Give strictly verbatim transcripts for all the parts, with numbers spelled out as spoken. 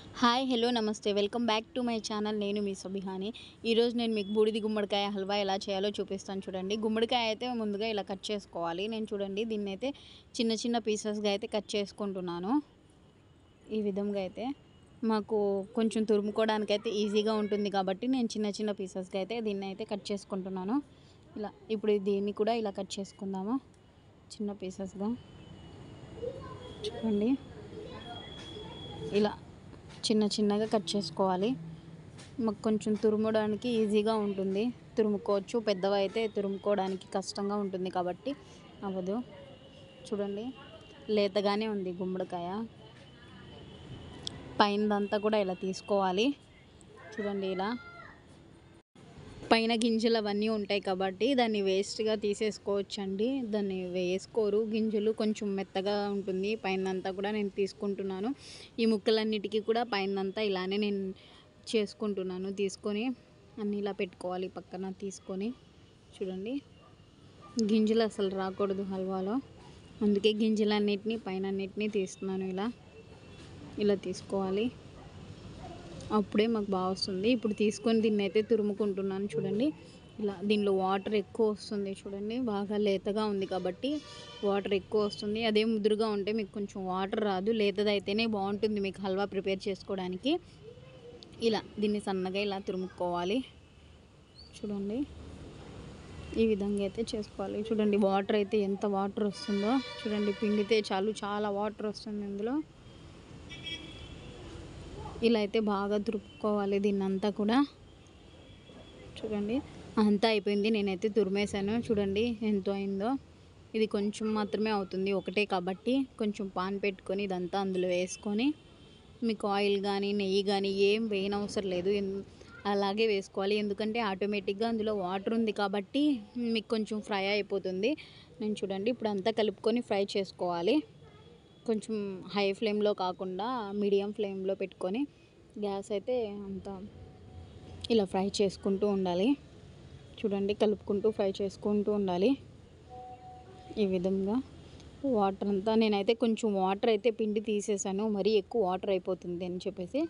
Hi hello నమస్తే welcome back to my channel. నేను మీ సబిహాని. ఈరోజు నేను మీకు బూడిది గుమ్మడికాయ హల్వా ఎలా చేయాలో చూపిస్తాను చూడండి. గుమ్మడికాయ అయితే ముందుగా ఇలా కట్ చేసుకోవాలి. నేను చూడండి దీన్ని అయితే చిన్న చిన్న పీసెస్గా అయితే కట్ చేసుకుంటున్నాను. ఈ విధంగా అయితే మాకు కొంచెం తురుముకోవడానికి అయితే ఈజీగా ఉంటుంది కాబట్టి నేను చిన్న చిన్న పీసెస్గా అయితే దీన్ని అయితే కట్ చేసుకుంటున్నాను. ఇలా ఇప్పుడు దీన్ని కూడా ఇలా కట్ చేసుకుందాము చిన్న పీసెస్గా. చూడండి ఇలా చిన్న చిన్నగా కట్ చేసుకోవాలి. మాకు కొంచెం తురుమడానికి ఈజీగా ఉంటుంది, తురుముకోవచ్చు. పెద్దవి అయితే తురుముకోవడానికి కష్టంగా ఉంటుంది కాబట్టి అవ్వదు. చూడండి లేతగానే ఉంది గుమ్మడికాయ. పైనదంతా కూడా ఇలా తీసుకోవాలి. చూడండి ఇలా పైన గింజలు అవన్నీ ఉంటాయి కాబట్టి దాన్ని వేస్ట్గా తీసేసుకోవచ్చండి. దాన్ని వేసుకోరు, గింజలు కొంచెం మెత్తగా ఉంటుంది. పైనంతా కూడా నేను తీసుకుంటున్నాను. ఈ ముక్కలన్నిటికీ కూడా పైనంతా ఇలానే నేను చేసుకుంటున్నాను. తీసుకొని అన్నీ ఇలా పెట్టుకోవాలి పక్కన తీసుకొని. చూడండి గింజలు అసలు రాకూడదు హల్వాలో, అందుకే గింజలన్నిటినీ పైన అన్నిటినీ తీస్తున్నాను. ఇలా ఇలా తీసుకోవాలి, అప్పుడే మాకు బాగా వస్తుంది. ఇప్పుడు తీసుకొని దీన్ని అయితే తురుముకుంటున్నాను. చూడండి ఇలా దీనిలో వాటర్ ఎక్కువ వస్తుంది. చూడండి బాగా లేతగా ఉంది కాబట్టి వాటర్ ఎక్కువ వస్తుంది. అదే ముదురుగా ఉంటే మీకు కొంచెం వాటర్ రాదు. లేతది అయితేనే బాగుంటుంది మీకు హల్వా ప్రిపేర్ చేసుకోవడానికి. ఇలా దీన్ని సన్నగా ఇలా తురుముకోవాలి. చూడండి ఈ విధంగా అయితే చేసుకోవాలి. చూడండి వాటర్ అయితే ఎంత వాటర్ వస్తుందో చూడండి. పిండితే చాలు చాలా వాటర్ వస్తుంది ఇందులో. ఇలా అయితే బాగా తురుపుకోవాలి దీన్ని అంతా కూడా. చూడండి అంతా అయిపోయింది, నేనైతే తురిమేశాను. చూడండి ఎంత అయిందో. ఇది కొంచెం మాత్రమే అవుతుంది ఒకటే కాబట్టి కొంచెం పాన్ పెట్టుకొని ఇదంతా అందులో వేసుకొని, మీకు ఆయిల్ కానీ నెయ్యి కానీ ఏం వేయనవసరం లేదు, అలాగే వేసుకోవాలి. ఎందుకంటే ఆటోమేటిక్గా అందులో వాటర్ ఉంది కాబట్టి మీకు కొంచెం ఫ్రై అయిపోతుంది. నేను చూడండి ఇప్పుడు అంతా కలుపుకొని ఫ్రై చేసుకోవాలి. కొంచెం హై ఫ్లేమ్లో కాకుండా మీడియం ఫ్లేమ్లో పెట్టుకొని గ్యాస్ అయితే అంతా ఇలా ఫ్రై చేసుకుంటూ ఉండాలి. చూడండి కలుపుకుంటూ ఫ్రై చేసుకుంటూ ఉండాలి. ఈ విధంగా వాటర్ అంతా నేనైతే కొంచెం వాటర్ అయితే పిండి తీసేసాను, మరీ ఎక్కువ వాటర్ అయిపోతుంది అని చెప్పేసి.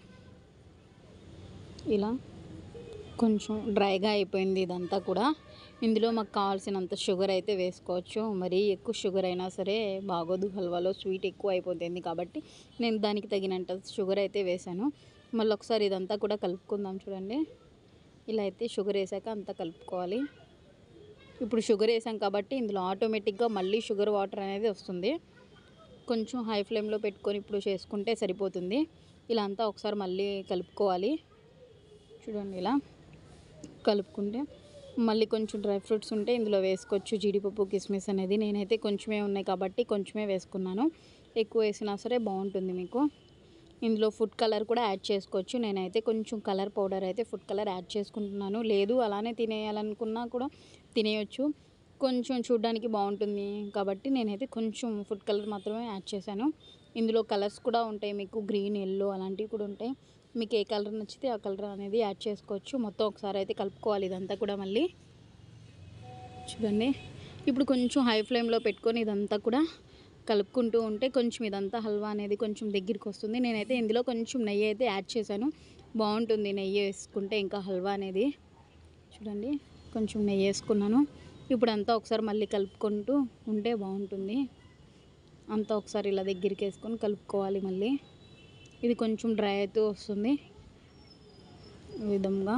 ఇలా కొంచెం డ్రైగా అయిపోయింది ఇదంతా కూడా. ఇందులో మాకు కావాల్సినంత షుగర్ అయితే వేసుకోవచ్చు. మరీ ఎక్కువ షుగర్ అయినా సరే బాగోదు హల్వాలో, స్వీట్ ఎక్కువ అయిపోతుంది కాబట్టి నేను దానికి తగినంత షుగర్ అయితే వేసాను. మళ్ళీ ఒకసారి ఇదంతా కూడా కలుపుకుందాం. చూడండి ఇలా అయితే షుగర్ వేసాక అంతా కలుపుకోవాలి. ఇప్పుడు షుగర్ వేసాం కాబట్టి ఇందులో ఆటోమేటిక్గా మళ్ళీ షుగర్ వాటర్ అనేది వస్తుంది. కొంచెం హై ఫ్లేమ్లో పెట్టుకొని ఇప్పుడు చేసుకుంటే సరిపోతుంది. ఇలా అంతా ఒకసారి మళ్ళీ కలుపుకోవాలి. చూడండి ఇలా కలుపుకుంటే మళ్ళీ కొంచెం డ్రై ఫ్రూట్స్ ఉంటే ఇందులో వేసుకోవచ్చు. జీడిపప్పు కిస్మిస్ అనేది నేనైతే కొంచెమే ఉన్నాయి కాబట్టి కొంచెమే వేసుకున్నాను. ఎక్కువ వేసినా సరే బాగుంటుంది మీకు. ఇందులో ఫుడ్ కలర్ కూడా యాడ్ చేసుకోవచ్చు. నేనైతే కొంచెం కలర్ పౌడర్ అయితే ఫుడ్ కలర్ యాడ్ చేసుకుంటున్నాను. లేదు అలానే తినేయాలనుకున్నా కూడా తినేయచ్చు, కొంచెం చూడడానికి బాగుంటుంది కాబట్టి నేనైతే కొంచెం ఫుడ్ కలర్ మాత్రమే యాడ్ చేశాను. ఇందులో కలర్స్ కూడా ఉంటాయి మీకు, గ్రీన్ ఎల్లో అలాంటివి కూడా ఉంటాయి. మీకు ఏ కలర్ నచ్చితే ఆ కలర్ అనేది యాడ్ చేసుకోవచ్చు. మొత్తం ఒకసారి అయితే కలుపుకోవాలి ఇదంతా కూడా మళ్ళీ. చూడండి ఇప్పుడు కొంచెం హై ఫ్లేమ్లో పెట్టుకొని ఇదంతా కూడా కలుపుకుంటూ ఉంటే కొంచెం ఇదంతా హల్వా అనేది కొంచెం దగ్గరికి వస్తుంది. నేనైతే ఇందులో కొంచెం నెయ్యి అయితే యాడ్ చేశాను, బాగుంటుంది నెయ్యి వేసుకుంటే ఇంకా హల్వా అనేది. చూడండి కొంచెం నెయ్యి వేసుకున్నాను. ఇప్పుడు అంతా ఒకసారి మళ్ళీ కలుపుకుంటూ ఉంటే బాగుంటుంది. అంతా ఒకసారి ఇలా దగ్గరికి వేసుకొని కలుపుకోవాలి మళ్ళీ. ఇది కొంచెం డ్రై అవుతూ వస్తుంది. ఈ విధంగా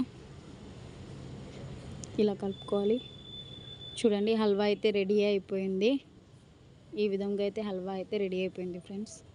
ఇలా కలుపుకోవాలి. చూడండి హల్వా అయితే రెడీ అయిపోయింది. ఈ విధంగా అయితే హల్వా అయితే రెడీ అయిపోయింది ఫ్రెండ్స్.